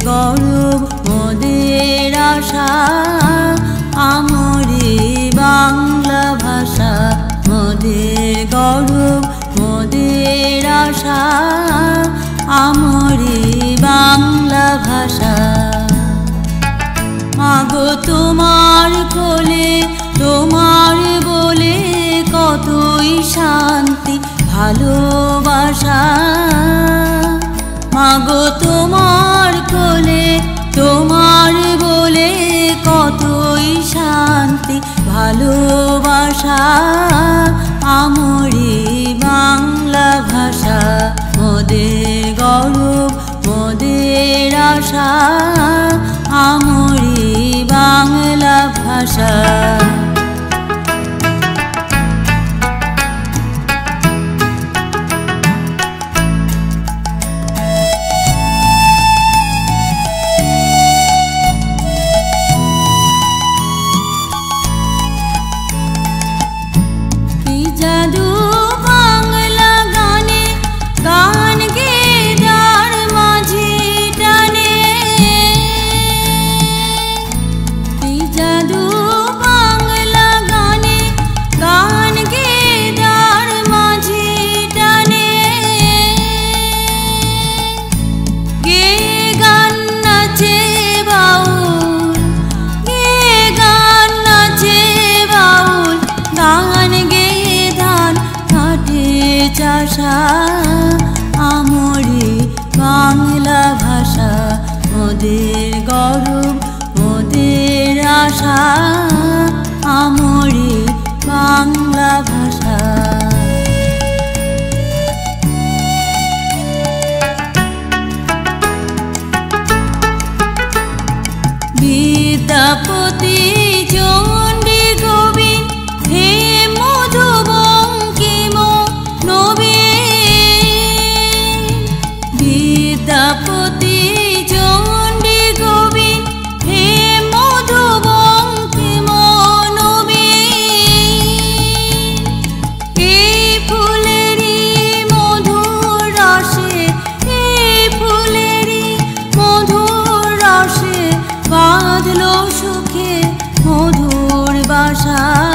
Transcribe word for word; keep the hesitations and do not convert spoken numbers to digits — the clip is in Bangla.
গৌরব মোদের আশা আমরি বাংলা ভাষা মোদের গৌরব মোদের আশা আমরি বাংলা ভাষা মাগো তোমার কোলে তোমার বলে কতই শান্তি ভালোবাসা মাগো তোমার কোলে তোমার বলে কতই শান্তি ভালোবাসা আমরি বাংলা ভাষা মোদের গৌরব মোদের আশা আমরি বাংলা ভাষা জাদু বাংলা গানে গান গে যার মাঝে টানে জাদু বাংলা গানে গান গে যার মাঝে টানে গে গান নাচে বাউল গে গান নাচে বাউল গান গে চাষা আমরি বাংলা ভাষা মোদের গৌরব মোদের আশা আমরি বাংলা ভাষা বিদ্যাপতি চণ্ডী গোবিন্দ হে মধুবঙ্কিম বিদ্যাপতি চণ্ডী গোবিন্দ হে মধুবঙ্কিম এই ফুলেরই মধুর রসে এই ফুলেরই মধুর রসে বাঁধলো সুখে মধুর বাসা।